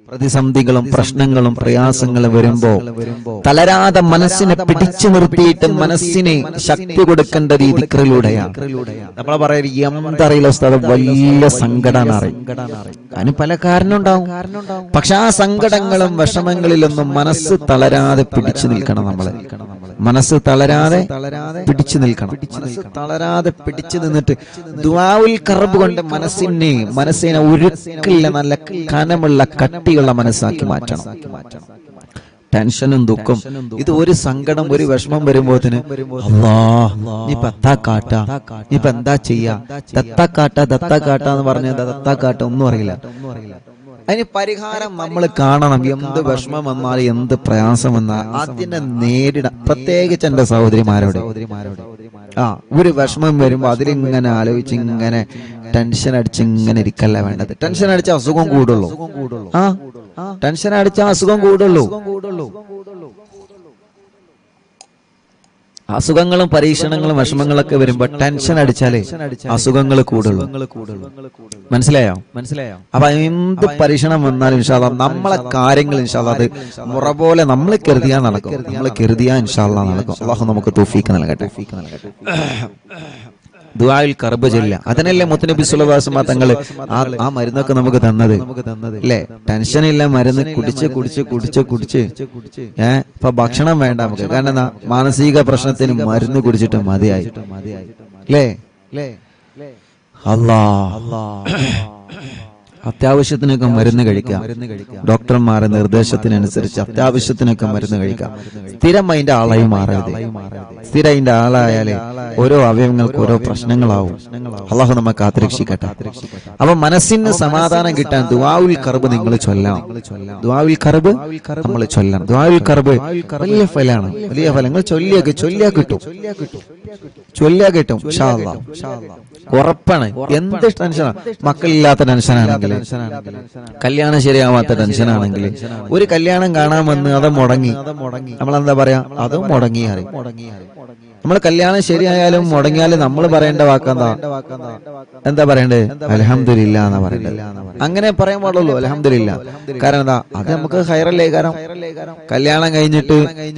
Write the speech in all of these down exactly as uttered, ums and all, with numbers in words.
പ്രതിസന്ധികളും പ്രശ്നങ്ങളും പ്രയാസങ്ങളും വരുമ്പോ തളരാതെ മനസ്സിനെ പിടിച്ചു നിർത്തിയിട്ട് മനസ്സിനെ ശക്തി കൊടുക്കേണ്ട ദിക്റിലൂടെയാണ്. നമ്മളെ പറയുക എന്തറിയില്ല ഉസ്താദ്, വലിയ സങ്കടമാണ് അറിയും. അതിന് പല കാരണം ഉണ്ടാവും. പക്ഷെ ആ സങ്കടങ്ങളും വിഷമങ്ങളിലൊന്നും മനസ്സ് തളരാതെ പിടിച്ചു നിൽക്കണം. നമ്മളെ മനസ്സ് തളരാതെ പിടിച്ചു നിൽക്കണം. മനസ്സ് തളരാതെ പിടിച്ചു നിന്നിട്ട് ദുആഉൽ ഖർബ് കൊണ്ട് മനസ്സിനെ മനസ്സിനെ ഉരുക്കില്ല നല്ല കനമുള്ള കട്ടിയുള്ള മനസ്സാക്കി മാറ്റണം. ടെൻഷനും ദുഃഖം ഇത് ഒരു സങ്കടം ഒരു വിഷമം വരുമ്പോത്തിന് അല്ലാഹ് ഇനിയിപ്പോ എത്താ കാട്ടാ, ഇനിയിപ്പോ എന്താ ചെയ്യാ, ദത്താ കാട്ടാ ദത്താ കാട്ടാ എന്ന് പറഞ്ഞ ദത്താ കാട്ട ഒന്നും അറിയില്ല. അതിന് പരിഹാരം നമ്മൾ കാണണം. എന്ത് വിഷമം വന്നാൽ എന്ത് പ്രയാസം വന്നാൽ അതിനെ നേരിടാം. പ്രത്യേകിച്ച് എന്റെ സഹോദരിമാരോട് ആ ഒരു വിഷമം വരുമ്പോ അതിലിങ്ങനെ ആലോചിച്ച് ഇങ്ങനെ ടെൻഷൻ അടിച്ച് ഇങ്ങനെ ഇരിക്കല്ല വേണ്ടത്. ടെൻഷൻ അടിച്ച അസുഖം കൂടുള്ളൂ. ആ ടെൻഷൻ അടിച്ച അസുഖം കൂടുള്ളൂ. അസുഖങ്ങളും പരീക്ഷണങ്ങളും വിഷമങ്ങളൊക്കെ വരുമ്പോ ടെൻഷൻ അടിച്ചാലേ അസുഖങ്ങൾ കൂടുള്ളൂ. മനസ്സിലായോ? മനസ്സിലായോ? അപ്പൊ എന്ത് പരീക്ഷണം വന്നാലും ഇൻഷാ അല്ലാഹ് നമ്മളെ കാര്യങ്ങൾ ഇൻഷാ അല്ലാഹ് അത് മുറ പോലെ നമ്മൾ കരുതിയാ നടക്കും. നമ്മൾ കരുതിയാ ഇൻഷാ അല്ലാഹ് നടക്കും. അല്ലാഹു നമുക്ക് തൗഫീഖ് നൽകട്ടെ. ദുആഉൽ ഖർബ് ചൊല്ലുക. അതിനല്ലേ മുത്തനബി സ്വല്ലല്ലാഹു അലൈഹി വസല്ലം തങ്ങള് ആ ആ മരുന്നൊക്കെ നമുക്ക് തന്നത് അല്ലേ? ടെൻഷനില്ല മരുന്ന് കുടിച്ച് കുടിച്ച് കുടിച്ച് കുടിച്ച് ഏഹ് ഇപ്പൊ ഭക്ഷണം വേണ്ട നമുക്ക്. കാരണം എന്താ? മാനസിക പ്രശ്നത്തിന് മരുന്ന് കുടിച്ചിട്ട് മതിയായി അല്ലേ? അല്ലാഹ് അത്യാവശ്യത്തിനൊക്കെ മരുന്ന് കഴിക്കാം. ഡോക്ടർമാരുടെ നിർദ്ദേശത്തിനനുസരിച്ച് അത്യാവശ്യത്തിനൊക്കെ മരുന്ന് കഴിക്കാം. സ്ഥിരം അതിന്റെ ആളായി മാറരുത്. സ്ഥിരം അതിന്റെ ആളായാലേ ഓരോ അവയവങ്ങൾക്ക് ഓരോ പ്രശ്നങ്ങളാവും. അല്ലാഹു നമ്മെ കാത്തുരക്ഷിക്കട്ടെ. അപ്പൊ മനസ്സിന് സമാധാനം കിട്ടാൻ ദുആഉൽ ഖർബ് നിങ്ങൾ ചൊല്ലാം. ദുആഉൽ ഖർബ് നമ്മൾ ചൊല്ലാം. ദുആഉൽ ഖർബ് വലിയ ഫലാണ്. വലിയ ഫലങ്ങൾ ചൊല്ലിയാക്കി ചൊല്ലിയാ കിട്ടും. ചൊല്ലിയാ കിട്ടും ഇൻഷാ അല്ലാഹ്. ഉറപ്പാണ്. എന്ത് ടെൻഷനാണ്, മക്കളില്ലാത്ത ടെൻഷനാണെങ്കിൽ, കല്യാണം ശരിയാവാത്ത ടെൻഷനാണെങ്കിൽ, ഒരു കല്യാണം കാണാൻ വന്ന് അത് മുടങ്ങി, നമ്മളെന്താ പറയാ, അത് മുടങ്ങി അറിയും. നമ്മൾ കല്യാണം ശരിയായാലും മുടങ്ങിയാലും നമ്മൾ പറയേണ്ട വാക്കെന്താ? എന്താ പറയണ്ടേ? അൽഹംദുലില്ലാ എന്നാ പറയണ്ടേ. അങ്ങനെ പറയാൻ പാടുള്ളൂ, അൽഹംദുലില്ലാ. കാരണം എന്താ? അത് നമുക്ക് ഖൈറല്ലേ. കാരണം കല്യാണം കഴിഞ്ഞിട്ട്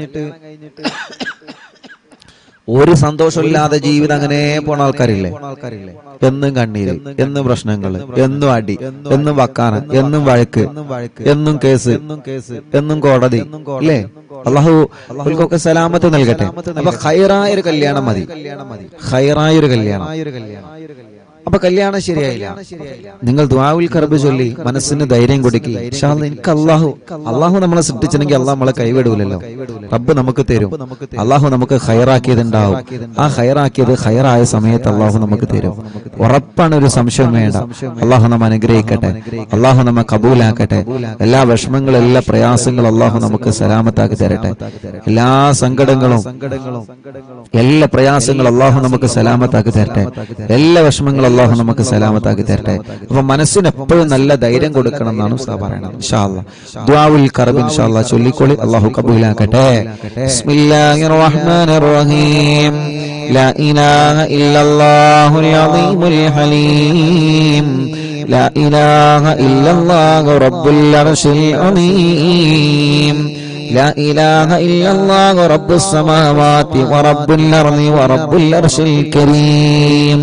ഒരു സന്തോഷമില്ലാതെ ജീവിതം അങ്ങനെ പോണ ആൾക്കാരില്ലേ? എന്നും കണ്ണീര്, എന്നും പ്രശ്നങ്ങള്, എന്നും അടി, എന്നും വക്കാന്, എന്നും വഴക്ക്, എന്നും കേസ്, എന്നും കോടതി അല്ലേ? അല്ലാഹു അവർക്കൊക്കെ സലാമത്ത് നൽകട്ടെ. അപ്പൊ ഖൈറായൊരു കല്യാണം മതി. ഖൈറായൊരു കല്യാണം. അപ്പൊ കല്യാണം ശരിയായില്ല, നിങ്ങൾ ദുആഉൽ ഖർബ് ചൊല്ലി മനസ്സിന് ധൈര്യം കൊടുക്കി. ഇൻഷാ അല്ലാഹ് എനിക്ക് അല്ലാഹു അല്ലാഹു നമ്മളെ സൃഷ്ടിച്ചില്ലെങ്കിൽ അല്ലാഹു നമ്മളെ കൈവിടൂലല്ലോ. റബ്ബ് നമുക്ക് തരും. അല്ലാഹു നമുക്ക് ഖൈറാക്കിയതുണ്ടാവും. ആ ഖൈറാക്കിയത് ഖൈറായ സമയത്ത് അല്ലാഹു നമുക്ക് തരും. ഉറപ്പാണ്, ഒരു സംശയം വേണ്ട. അല്ലാഹു നമ്മെ അനുഗ്രഹിക്കട്ടെ. അല്ലാഹു നമ്മെ കബൂലാക്കട്ടെ. എല്ലാ വിഷമങ്ങളും എല്ലാ പ്രയാസങ്ങളും അല്ലാഹു നമുക്ക് സലാമത്താക്കി തരട്ടെ. എല്ലാ സങ്കടങ്ങളും എല്ലാ പ്രയാസങ്ങളും അല്ലാഹു നമുക്ക് സലാമത്താക്കി തരട്ടെ. എല്ലാ വിഷമങ്ങളും അല്ലാഹു നമുക്ക് സലാമത്താക്കി തരട്ടെ. അപ്പൊ മനസ്സിന് എപ്പോഴും നല്ല ധൈര്യം കൊടുക്കണം എന്നാണ് ഉസ്താദ് പറയുന്നത്. ഇൻഷാ അല്ലാഹ് ദുആഉൽ ഖർബ് ഇൻഷാ അല്ലാഹ് ചൊല്ലിക്കോളി. അല്ലാഹു കബൂലാക്കട്ടെ. ബിസ്മില്ലാഹിർ റഹ്മാനിർ റഹീം. ലാ ഇലാഹ ഇല്ലല്ലാഹുൽ അളീമുൽ ഹലീം. ലാ ഇലാഹ ഇല്ലല്ലാഹു റബ്ബുൽ അർശിൽ അളീം. لا إله إلا الله رب السماوات ورب الأرض ورب العرش الكريم.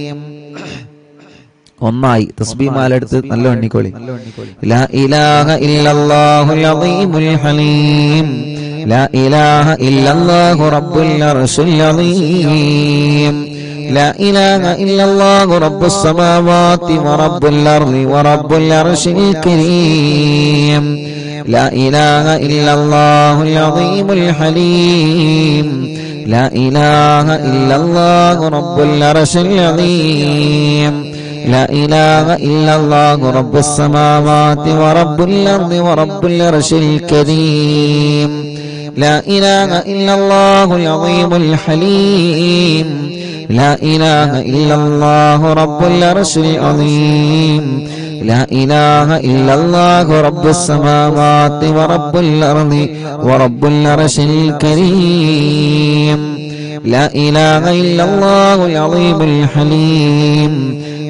ഒന്നായി തസ്ബീഹ് മാലെടുത്ത് നല്ല എണ്ണിക്കോളി. ലാ ഇലാഹ ഇല്ലല്ലാഹുൽ അളീമുൽ ഹലീം. ലാ ഇലാഹ ഇല്ലല്ലാഹു റബ്ബുൽ അർശിൽ അളീം. ലാ ഇലാഹ ഇല്ലല്ലാഹു റബ്ബുസ് സമാവാതി വറബ്ബുൽ അർളി വറബ്ബുൽ അർശിൽ Kareem. لا إله إلا الله العظيم الحليم. لا إله إلا الله رب العرش العظيم. لا إله إلا الله رب السماوات ورب الأرض ورب العرش الكريم. لا إله إلا الله العظيم الحليم. لا إله إلا الله رب العرش العظيم. لا إله إلا الله رب السماوات ورب الأرض ورب العرش الكريم. لا إله إلا الله العظيم الحليم.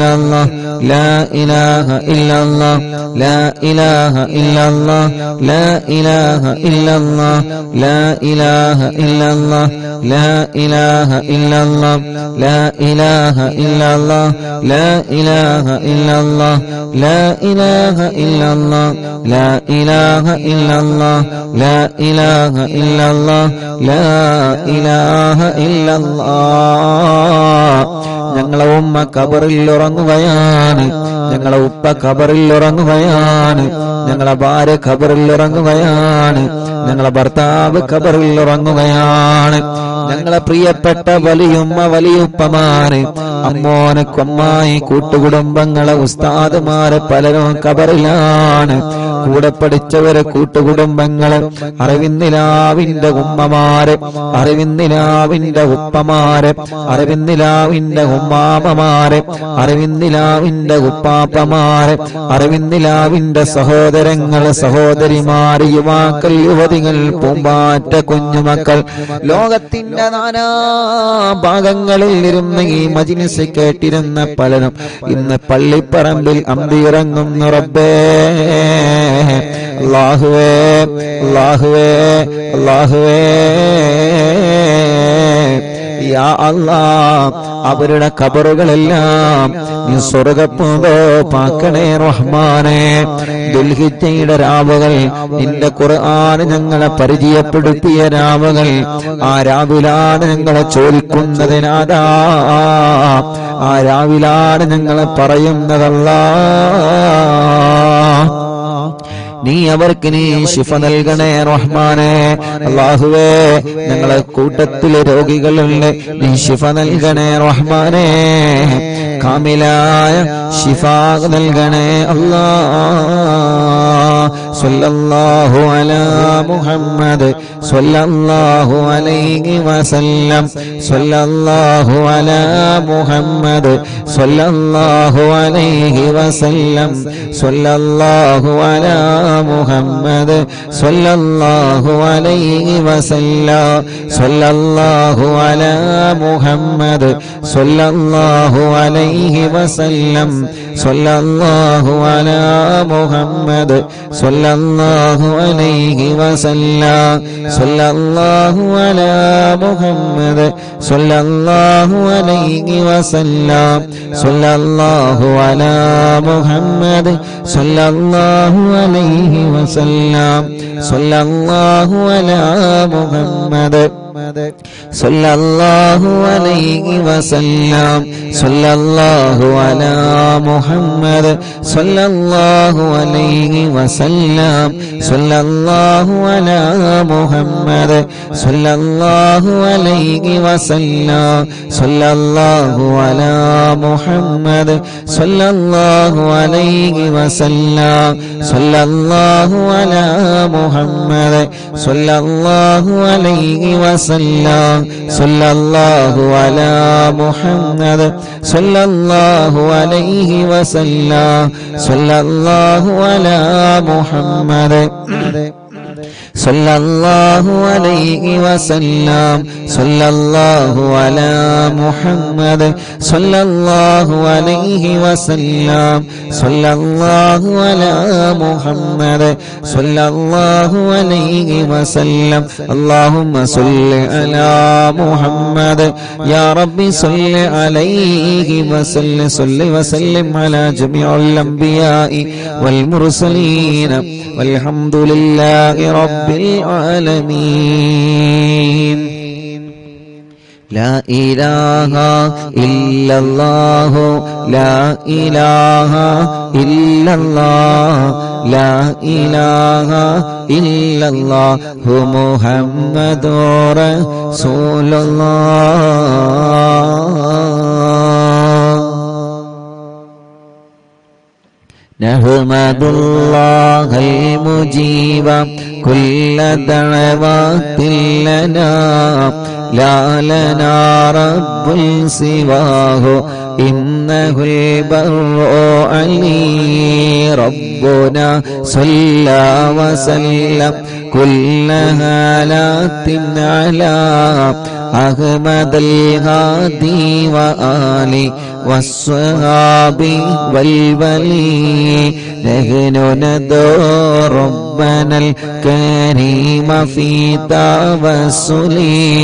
illallah, la ilaha illallah, la ilaha illallah, la ilaha illallah, la ilaha illallah, la ilaha illallah, la ilaha illallah, la ilaha illallah, la ilaha illallah, la ilaha illallah, la ilaha illallah, la ilaha illallah. ഞങ്ങളെ ഉമ്മ ഖബറിൽ ഉറങ്ങുകയാണ്, ഞങ്ങളെ ഉപ്പ ഖബറിൽ ഉറങ്ങുകയാണ്, ഞങ്ങളെ ഭാര്യ ഖബറിൽ ഉറങ്ങുകയാണ്, ഞങ്ങളെ ഭർത്താവ് ഖബറിൽ ഉറങ്ങുകയാണ്, ഞങ്ങളെ പ്രിയപ്പെട്ട വലിയുമ്മ വലിയുപ്പമാര്, അമ്മോനെ കൊമ്മായി കൂട്ടുകുടുംബങ്ങളെ ഉസ്താദുമാരെ പലരും ഖബറിലാണ്. കൂടെ പഠിച്ചവരെ കൂട്ടുകുടുംബങ്ങളെ, അറിവിന്ദിലാവിന്റെ ഉമ്മമാരെ, അറിവിന്ദിലാവിന്റെ ഉപ്പമാരെ, അറിവിന്ദിലാവിന്റെ ഉമ്മാമമാരെ, അറിവിന്ദിലാവിന്റെ ഉപ്പാപ്പമാരെ, അറിവിന്ദിലാവിന്റെ സഹോദരങ്ങള് സഹോദരിമാര്, യുവാക്കൾ യുവതികൾ, പൂമ്പാറ്റ കുഞ്ഞുമക്കൾ, ലോകത്തിന്റെ നാനാ ഭാഗങ്ങളിൽ ഇരുന്ന് ഈ മജ്‌ലിസ് കേട്ടിരുന്ന പലരും ഇന്ന് പള്ളിപ്പറമ്പിൽ അന്തിയിറങ്ങുന്നു. റബ്ബേ അല്ലാഹുവേ അല്ലാഹുവേ അല്ലാഹുവേ യാ അല്ലാഹ്, അവരുടെ ഖബറുകളെല്ലാം നീ സ്വർഗ്ഗപ്പൂന്തോപ്പാക്കണേ റഹ്മാനേ. ദുൽഹിജ്ജയുടെ രാവുകൾ, നിന്റെ ഖുർആൻ ഞങ്ങളെ പരിചയപ്പെടുത്തിയ രാവുകൾ, ആ രാവിലാണ് ഞങ്ങളെ ചോദിക്കുന്നതിനാദാ, ആ രാവിലാണ് ഞങ്ങളെ പറയുന്നതല്ലാഹ്. നീ അവർക്ക് നീ ശിഫ നൽകണേ റഹ്മാനേ. അല്ലാഹുവേ, ഞങ്ങളെ കൂട്ടത്തിലെ രോഗികളുണ്ട്, നീ ശിഫ നൽകണേ റഹ്മാനേ. കാമിലായ ശിഫ നൽകണേ അല്ലാഹ്. സ്വല്ലല്ലാഹു അലാ മുഹമ്മദ് സ്വല്ലല്ലാഹു അലൈഹി വസല്ലം, സ്വല്ലല്ലാഹു അലാ മുഹമ്മദ് സ്വല്ലല്ലാഹു അലൈഹി വസല്ലം, സ്വല്ലല്ലാഹു അലാ മുഹമ്മദ് സ്വല്ലല്ലാഹു അലൈഹി വസല്ലം, സ്വല്ലല്ലാഹു അലാ മുഹമ്മദ് സ്വല്ലല്ലാഹു അലൈഹി വസല്ലം, സ്വല്ലല്ലാഹു അലാ മുഹമ്മദ് സ്വല്ലല്ലാഹു അലൈഹി വസല്ലം, സ്വല്ലല്ലാഹു അലാ മുഹമ്മദ് സ്വല്ലല്ലാഹു അലൈഹി വസല്ലം, സ്വല്ലല്ലാഹു അലാ മുഹമ്മദ് സ്വല്ലല്ലാഹു അലൈഹി വസല്ലം, സ്വല്ലല്ലാഹു അലാ മുഹമ്മദ് സ്വല്ലല്ലാഹു അലൈഹി വസല്ലം, സ്വല്ലല്ലാഹു അലാ മുഹമ്മദ് സ്വല്ലല്ലാഹു അലൈഹി വസല്ലം, സ്വല്ലല്ലാഹു അലാ മുഹമ്മദ് സ്വല്ലല്ലാഹു അലൈഹി വസല്ലം, സ്വല്ലല്ലാഹു അലാ മുഹമ്മദ് സ്വല്ലല്ലാഹു അലൈഹി വസല്ലം, സ്വല്ലല്ലാഹു അലാ മുഹമ്മദ് സ്വല്ലല്ലാഹു അലൈഹി വസല്ലം, സ്വല്ലല്ലാഹു അലാ മുഹമ്മദ് സ്വല്ലല്ലാഹു അലൈഹി വസല്ലം, സ്വല്ലല്ലാഹു അലാ മുഹമ്മദ് സ്വല്ലല്ലാഹു അലൈഹി വസല്ലം, സ്വല്ലല്ലാഹു അലാ മുഹമ്മദ് സ്വല്ലല്ലാഹു അലൈഹി വസല്ലം, സ്വല്ലല്ലാഹു അലാ മുഹമ്മദ് സ്വല്ലല്ലാഹു അലൈഹി വസല്ലം. അല്ലാഹുമ്മ സ്വല്ലി അലാ മുഹമ്മദ് യാ റബ്ബി സ്വല്ലി അലൈഹി വസല്ലം, സ്വല്ലി വസല്ലിം അലാ ജമീഉൽ അംബിയാഇ വൽ മുർസലീൻ വൽഹംദുലില്ലാഹി റബ്ബിൽ ആലമീൻ. لا إله إلا الله، لا إله إلا الله، لا إله إلا الله محمد رسول الله. نحمد الله ليجيب كل دعوات لنا لا لنا رب سواه إنه البر علي ربنا صلى وسلم كل هالات على أحمد الهادي وآله والصحاب والولي نحن ندعو ربنا الكريم في توسلي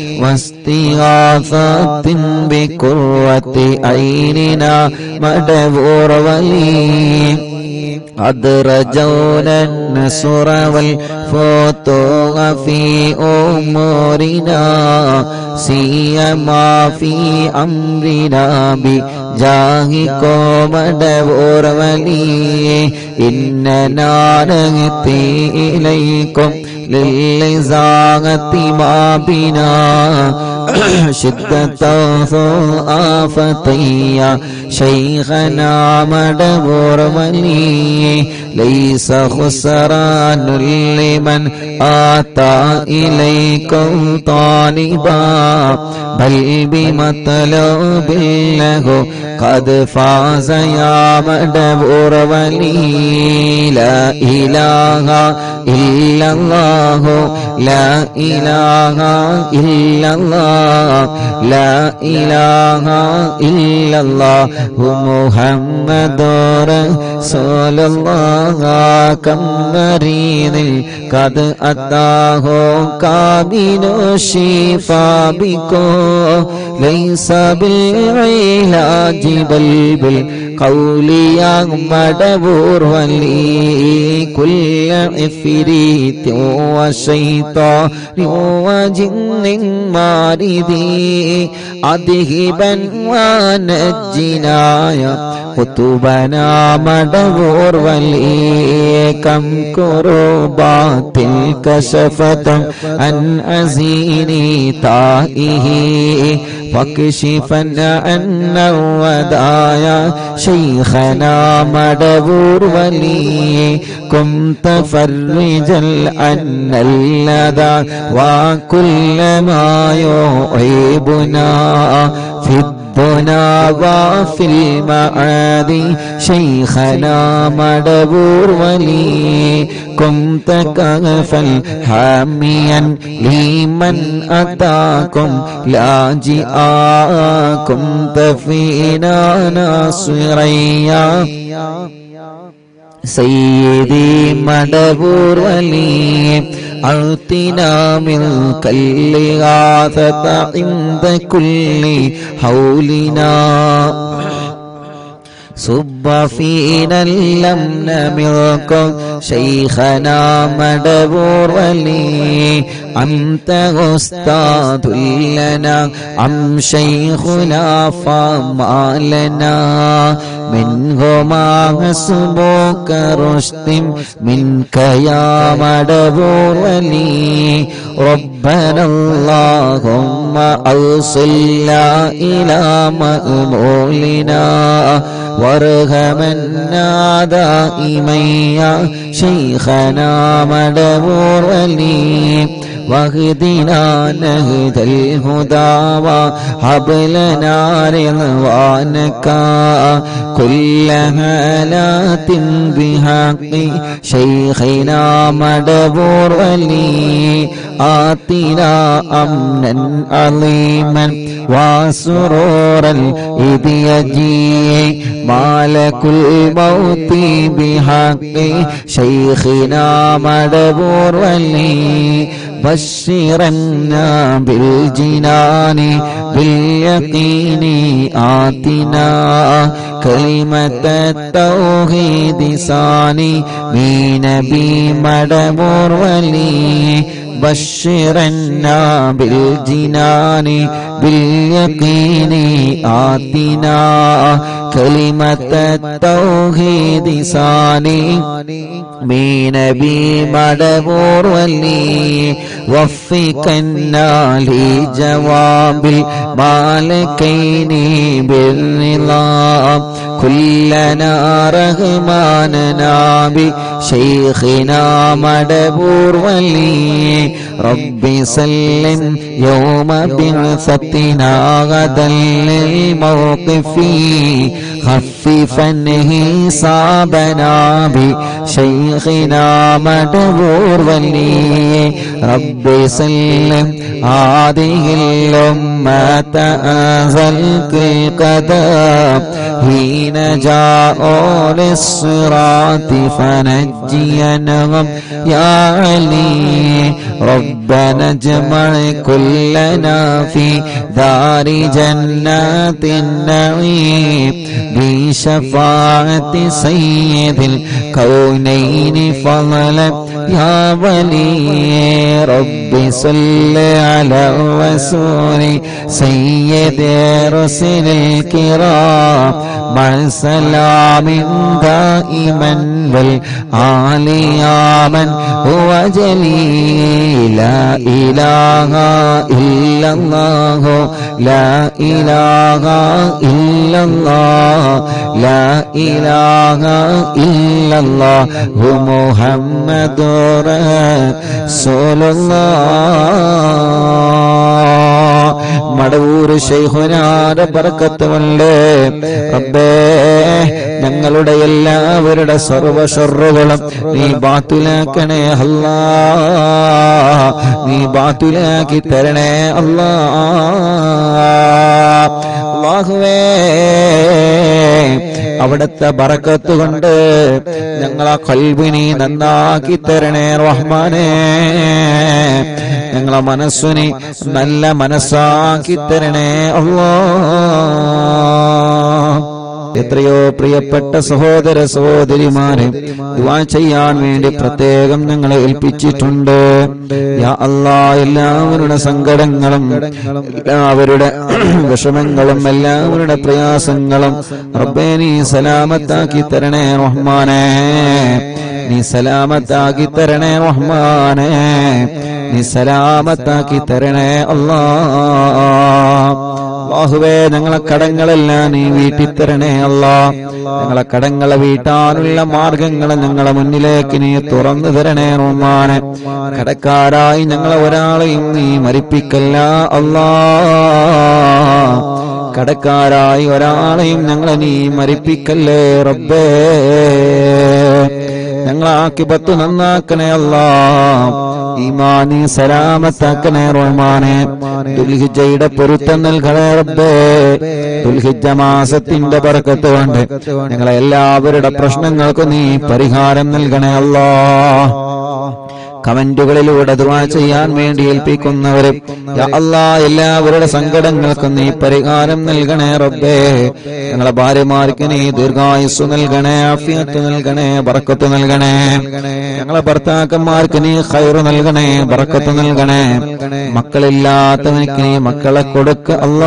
واستغاثة بقرة عيننا مدبور ولي قد رجونا النصر والفتوح في أمورنا سيما في أمرنا بجاهكم مدبور ولي إننا نأتي إليكم للزاغة ما بنا شدة آفتي شيخنا مدبور ولي ليس خسران لمن آتى إليكم طالبا بل بمطلوب له قد فاز يا مدبور ولي لا إله إلا الله لا إله إلا الله لا إله إلا الله محمد رسول الله كم مريض قد أتاه كامل الشفاء بكم ليس بالعلاج بل بالقول يا مدبور ولي كل عفريت وشيطان وجن ماردي أذهبا ونجنا يا قطبنا مدبور ولي كم كربات كشفت عن أزيني تائه فاكشفا عنا الودايا شيخنا مدبور ولي كنت فرجا عنا اللدى وكل ما يعيبنا في الدنا وفي المعادي شيخنا مدبور ولي كنت كهفا حاميا لمن أتاكم لاجئا كنت فينا ناصريا سيدي مدبور ولي أعطنا من كل غاثة عند كل حولنا صب فينا اللمن منكم شيخنا مدبور ولي أنت أستاذ لنا أم شيخنا فما لنا منهما حسبك رشد منك يا مدبور ولي ربنا اللهم أوصلنا إلى مأمولنا وارحمنا دائما يا شيخنا مدبور ولي واهدنا نهج الهدى وهب لنا رضوانك كل هالات بحق شيخنا مدبور ولي آتنا أمنا عظيما وسرورا إذ يجيء مالك الموت بحق شيخنا مدبور ولي بشرنا بالجنان باليقين آتنا كلمة التوحيد ثاني بنبي مدبور ولي بشرنا بالجنان باليقين آتنا كلمة التوحيد صاني من نبي مدبور ولي وفقنا لجواب المالكين بالنظام كلنا رحماننا بشيخنا مدبور ولي ربي سلم يوم بعثتنا غدا للموقف خففا حسابنا بشيخنا مدبور ولي ربي سلم هذه الأمة أنزلت القدم حين جاءوا للصراط فنجينهم يا علي ربنا اجمع كلنا في دار جنات النعيم بشفاعة سيد الكونين فضلا يا ولي ربي صل على الرسول سيد رسل الكرام مع سلام دائما والآل يا من هو جليل لا إله إلا الله لا إله إلا الله لا إله إلا الله محمد رسول الله മടവൂര് ശൈഖുനാന്റെ ബർക്കത്ത് കൊണ്ട് റബ്ബേ ഞങ്ങളുടെ എല്ലാവരുടെ സർവ്വ ശർറുകളും നീ ബാത്തിലാക്കണേ അല്ലാ നീ ബാത്തിലാക്കി തരണേ അല്ലാ അല്ലാഹുവേ അവിടുത്തെ ബറക്കത്ത് കൊണ്ട് ഞങ്ങളെ ഖൽബിനെ നന്നാക്കി തരണേ റഹ്മാനേ ഞങ്ങളെ മനസ്സിനെ നല്ല മനസ്സാക്കി തരണേ അല്ലാഹ് എത്രയോ പ്രിയപ്പെട്ട സഹോദര സഹോദരിമാരെ ദുആ ചെയ്യാൻ വേണ്ടി പ്രത്യേകം ഞങ്ങളെ ഏൽപ്പിച്ചിട്ടുണ്ട് യാ അല്ലാഹ് എല്ലാവരുടെ സങ്കടങ്ങളും എല്ലാവരുടെ വിഷമങ്ങളും എല്ലാവരുടെ പ്രയാസങ്ങളും റബ്ബേ നീ സലാമത്താക്കി തരണേ റഹ്മാനേ നീ സലാമത്താക്കി തരണേ റഹ്മാനേ നീ സലാമത്താക്കി തരണേ അല്ലാഹ് അല്ലാഹുവേ ഞങ്ങളെ കടങ്ങളെല്ലാം നീ വീട്ടി തരണേ അല്ലാഹ് ഞങ്ങളെ കടങ്ങളെ വീട്ടാനുള്ള മാർഗങ്ങളെ ഞങ്ങളെ മുന്നിലേക്ക് നീ തുറന്നു തരണേ റഹ്മാനേ കടക്കാരായി ഞങ്ങളെ ഒരാളെയും നീ മരിപ്പിക്കല്ല അല്ലാഹ് കടക്കാരായി ഒരാളെയും ഞങ്ങളെ നീ മരിപ്പിക്കല്ലേ റബ്ബേ ഞങ്ങളെ ആഖിബത്ത് നന്നാക്കണേ അല്ലാഹ് ഈമാനി സലാമത്താക്കണേ റഹ്മാനേ ദുൽഹിജ്ജയുടെ പൊരുത്തം നൽകണേ റബ്ബേ ദുൽഹിജ്ജ മാസത്തിന്റെ ബർക്കത്ത് കൊണ്ട് ഞങ്ങളെ എല്ലാവരുടെ പ്രശ്നങ്ങൾക്കും നീ പരിഹാരം നൽകണേ അല്ലാഹ് കമന്റുകളിലൂടെ ദുആ ചെയ്യാൻ വേണ്ടി ഏൽപ്പിക്കുന്നവരും യാ അല്ലാഹ് എല്ലാവരുടെ സങ്കടങ്ങൾക്കും നീ പരിഹാരം നൽകണേ റബ്ബേ ഞങ്ങളെ ഭാര്യമാർക്ക് നീ ദീർഘായുസ്സ് നൽകണേ ആഫിയത്ത് നൽകണേ ബർക്കത്ത് നൽകണേ ഞങ്ങളെ ഭർത്താക്കന്മാർക്ക് നീ ഖൈർ നൽകണേ ബർക്കത്ത് നൽകണേ മക്കളില്ലാത്തവർക്ക് നീ മക്കളെ കൊടുക്ക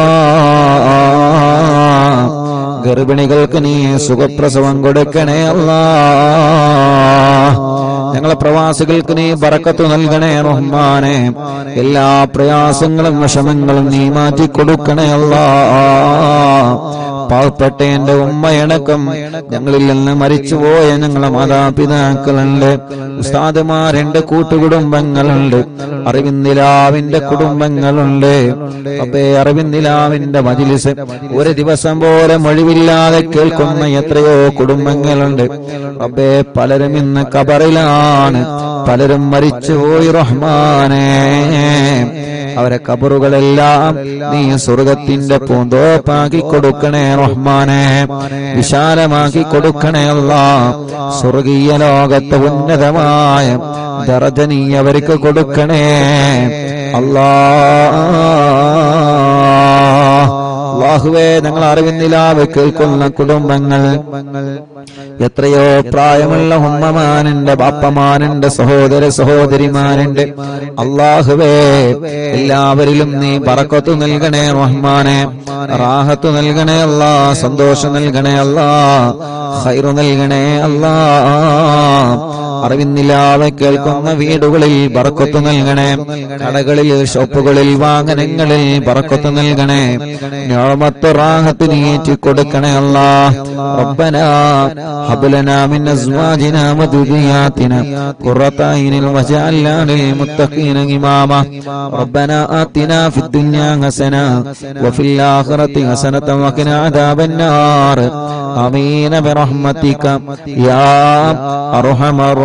അല്ലാഹ് ഗർഭിണികൾക്ക് നീ സുഖപ്രസവം കൊടുക്കണേ അല്ലാഹ് ഞങ്ങളെ പ്രവാസികൾക്ക് നീ ബറക്കത്ത് നൽകണേ റഹ്മാനേ എല്ലാ പ്രയാസങ്ങളും വിഷമങ്ങളും നീ മാറ്റി കൊടുക്കണേ അല്ലാഹ് പാവപ്പെട്ട എന്റെ ഉമ്മയടക്കം ഞങ്ങളിൽ നിന്ന് മരിച്ചുപോയ ഞങ്ങളെ മാതാപിതാക്കളുണ്ട് ഉസ്താദുമാരെന്റെ കൂട്ടുകുടുംബങ്ങളുണ്ട് അറിവിന്ദിലാവിന്റെ കുടുംബങ്ങളുണ്ട് അപ്പേ അറിവിന്ദിലാവിന്റെ മജ്ലിസ് ഒരു ദിവസം പോലെ മൊഴിവില്ലാതെ കേൾക്കുന്ന എത്രയോ കുടുംബങ്ങളുണ്ട് അപ്പേ പലരും ഇന്ന് ഖബറിലാണ് പലരും മരിച്ചുപോയി റഹ്മാനേ അവരെ ഖബറുകളെല്ലാം നീ സ്വർഗത്തിന്റെ പൂന്തോപ്പാക്കി കൊടുക്കണേ റഹ്മാനേ വിശാലമാക്കി കൊടുക്കണേ അല്ലാഹ് സ്വർഗീയ ലോകത്തെ ഉന്നതമായ ദറജ നീ അവർക്ക് കൊടുക്കണേ അല്ലാഹ് അല്ലാഹുവേ ഞങ്ങൾ അറിവിന്നിലാവ് കേൾക്കുന്ന കുടുംബങ്ങൾ, എത്രയോ പ്രായമുള്ള ഉമ്മമാനുണ്ട്, ബാപ്പമാനുണ്ട്, സഹോദര സഹോദരിമാരുണ്ട്. അല്ലാഹുവേ, എല്ലാവരിലും നീ ബറക്കത്ത് നൽകണേ റഹ്മാനെ, റാഹത്ത് നൽകണേ അല്ലാ, സന്തോഷം നൽകണേ അല്ലാ, ഖൈർ നൽകണേ അല്ലാ. അറിവിന്നിലാവെ കേൾക്കുന്ന വീടുകളിൽ ബറക്കത്ത് നൽകണേ, കടകളിൽ, ഷോപ്പുകളിൽ, വാഹനങ്ങളിൽ ബറക്കത്ത് നൽകണേ, നിഅമത്ത് റാഹത്ത് നീട്ടി കൊടുക്കണേ അല്ലാ. റബ്ബനാ ഹബ് ലനാ മിൻ അസ്വാജിനാ വദുരിയാതിനാ ഖുറത അയ്നിൻ വജഅൽനാ ലിൽ മുത്തഖീന ഇമാമ. റബ്ബനാ ആതിനാ ഫിദ് ദുനിയാ ഹസന വഫിൽ ആഖിറതി ഹസനത വഖിനാ അദാബന്നാർ. ആമീൻ ബിറഹ്മതിക യാ അർഹമർ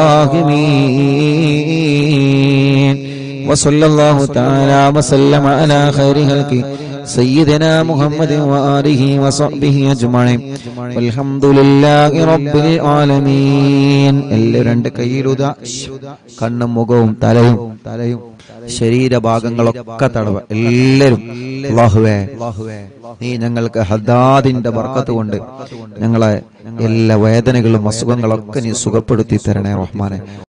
الراحمين. وصلى الله تعالى وسلم على خير خلقه سيدنا محمد وآله وصحبه أجمعين والحمد لله رب العالمين. എല്ലാവരും രണ്ട് കൈയിലുദാ, കണ്ണും മുഖവും തലയും തലയും ശരീരഭാഗങ്ങളൊക്കെ തടവ. എല്ലാവരും അല്ലാഹുവേ, നീ ഞങ്ങൾക്ക് ഹദ്ദാദിന്റെ ബർക്കത്ത് കൊണ്ട് ഞങ്ങളെ എല്ലാ വേദനകളും അസുഖങ്ങളൊക്കെ നീ സുഖപ്പെടുത്തി തരണേ റഹ്മാനെ.